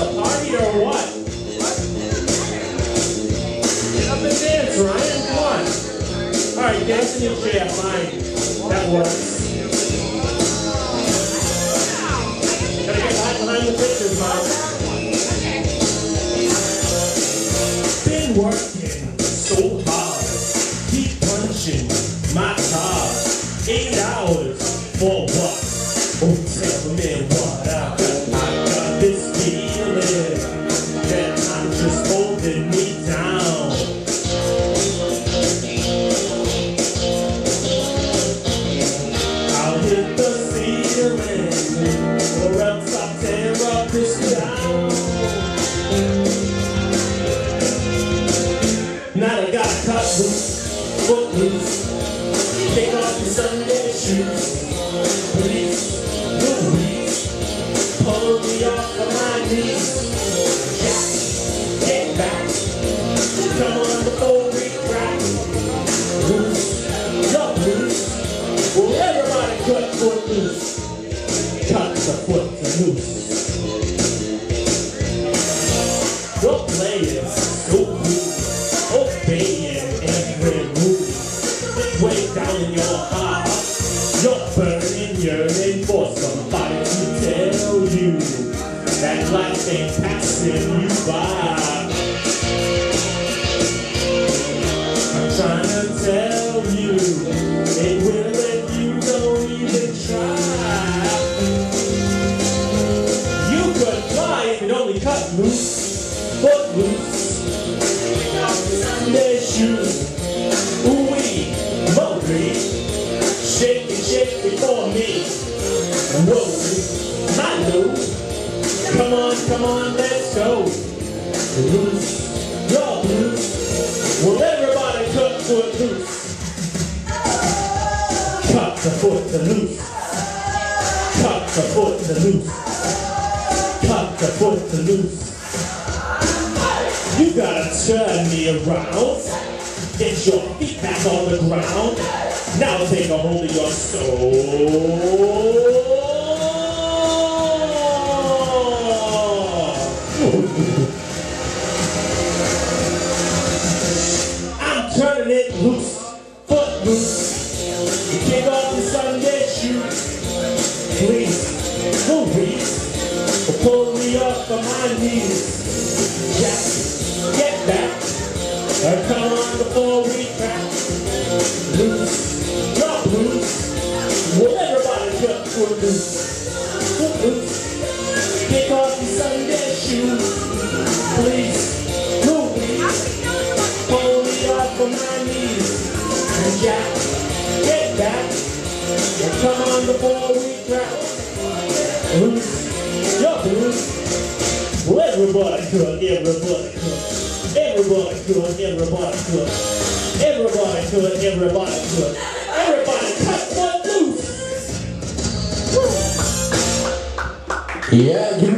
a party or what? Get up and dance, Ryan. Come on. All right, dance in your chair. Fine. That works. Gotta get right behind the pictures, Mom. Been working so hard. Keep punching my card. 8 hours for what? Oh, tell me what I got this feeling that I'm just holding me down. I'll hit the ceiling or else I'll tear up this town. Now I got cut loose, foot loose, take off your Sunday shoes. Police, Louise, pull me off of my knees. Jack, get back, come on before we crack. Loose, you're loose, well everybody cut foot loose. Cut the foot to loose. The players, so cool, obeying every move. Way down in your heart, you're burning, yearning for somebody to tell you that life ain't passing you by. I'm trying to tell you, it will if you don't even try. You could fly if it only cut loose, foot loose, Sunday shoes, ooh-wee, Mowgli, shake and shake before me. Whoa, my loo, come on, let's go. Loose, you're loose, well everybody cut foot loose. Cut the foot to loose. Cut the foot to loose. Cut the foot to loose. You gotta turn me around. Get your feet back on the ground. Now take a hold of your soul. I'm turning it loose, foot loose. You kick off your Sunday shoes. Please, Louise, pull me up on my knees. Jack, get back. Come on before we crack. Loose, you're loose. Well, everybody cut foot loose. Foot loose. Kick off your Sunday shoes. Please, Louise, pull me up on my knees. And Jack, get back. Come on before we crack. Loose, you're loose. Well, everybody cut, everybody cut. Everybody could, everybody could. Everybody could, everybody could. Everybody cut foot loose. Yeah.